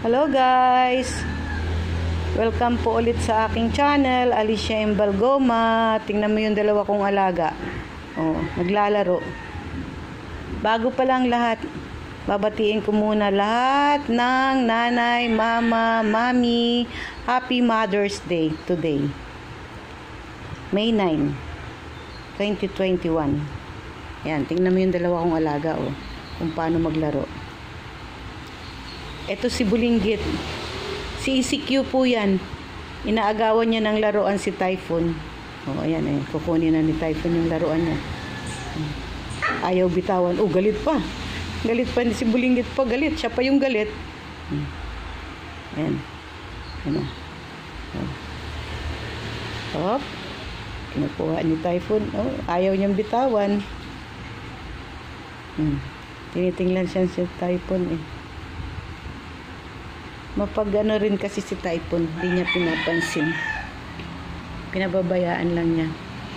Hello guys! Welcome po ulit sa aking channel, Alicia Embalgoma. Tingnan mo yung dalawa kong alaga. Naglalaro. Bago pa lang lahat, babatiin ko muna lahat ng nanay, mama, mami. Happy Mother's Day today. May 9, 2021. Yan, tingnan mo yung dalawa kong alaga kung paano maglaro. Ito si Bulinggit. Si ECQ po yan. Inaagawan niya ng laruan si Typhoon. Ayan. Kukunin na ni Typhoon yung laruan niya. Ayaw bitawan. Galit pa. Galit pa. Si Bulinggit pa galit. Siya pa yung galit. Ayan. Ayan. Kinukuha ni Typhoon. Ayaw niyang bitawan. Tinitingnan siya si Typhoon Mapag-ano rin kasi si Typhoon, hindi niya pinapansin. Pinababayaan lang niya.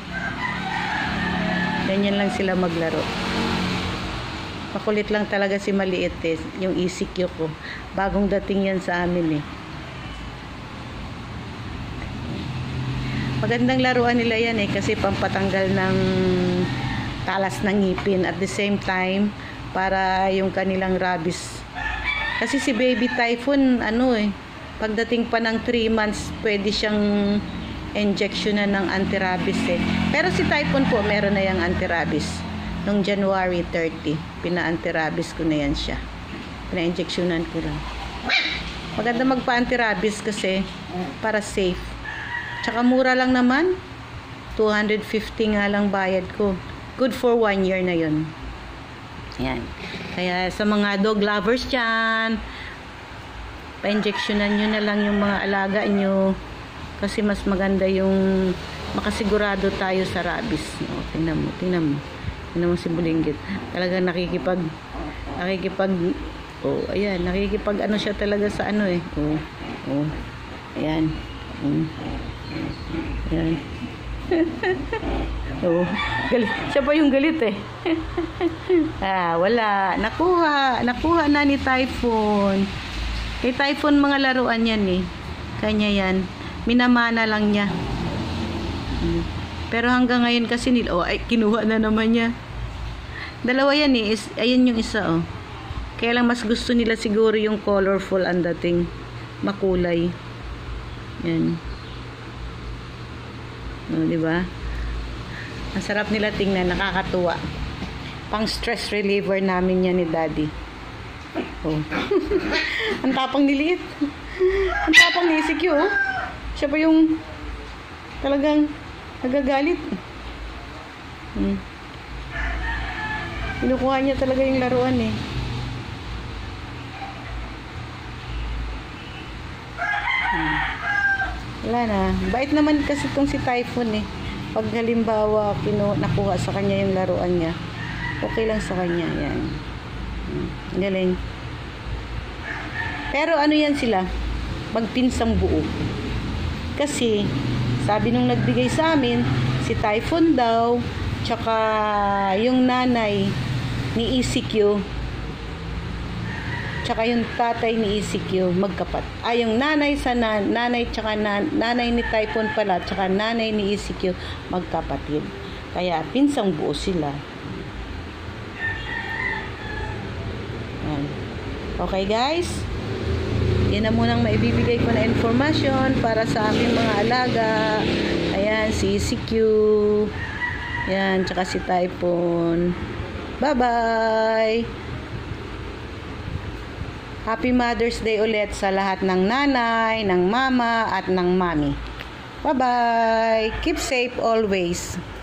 Ganyan lang sila maglaro. Makulit lang talaga si maliit yung ECQ ko. Bagong dating yan sa amin Magandang laruan nila yan kasi pampatanggal ng talas ng ngipin. At the same time, para yung kanilang rabies. Kasi si baby Typhoon, pagdating pa ng 3 months, pwede siyang injectionan ng anti-rabies Pero si Typhoon po, meron na yung anti-rabies. Noong January 30, pina-anti-rabies ko na yan siya. Pina-injectionan ko lang. Maganda magpa-anti-rabies kasi para safe. Tsaka mura lang naman. 250 nga lang bayad ko. Good for 1 year na yun. Yan. Kaya sa mga dog lovers dyan, pa-injectionan nyo na lang yung mga alaga nyo kasi mas maganda yung makasigurado tayo sa rabies. Tingnan mo. Tingnan mo si Bulinggit. Talagang nakikipag siya talaga sa ayan. Ayan. Galit. Siya pa yung galit wala. Nakuha na ni Typhoon. Kay Typhoon mga laruan yan Kanya yan. Minamana lang niya. Pero hanggang ngayon kasi kinuha na naman niya. Dalawa yan Ayun yung isa Kaya lang mas gusto nila siguro yung colorful ang dating. Makulay. Yan. Diba? Ang sarap nila tingnan, nakakatuwa. Pang stress reliever namin yan ni Daddy. Ang tapang niliit. Ang tapang ni ECQ Siya pa yung talagang nagagalit. Kinukuha niya talaga yung laruan Wala na. Bait naman kasi itong si Typhoon Pag halimbawa nakuha sa kanya yung laruan niya, okay lang sa kanya. Yan. Galing. Pero yan sila? Magpinsang buo. Kasi, sabi nung nagbigay sa amin, si Typhoon daw, tsaka yung nanay ni ECQ, tsaka yung tatay ni ECQ, magkapat. Yung nanay sa nanay, tsaka nanay ni Typhoon pala, tsaka nanay ni ECQ, magkapatid. Kaya, pinsang buo sila. Yan. Okay guys? Yan na munang maibibigay ko na informasyon para sa aking mga alaga. Ayan, si ECQ. Yan, tsaka si Typhoon. Bye-bye! Happy Mother's Day ulit sa lahat ng nanay, ng mama, at ng mami. Bye-bye! Keep safe always!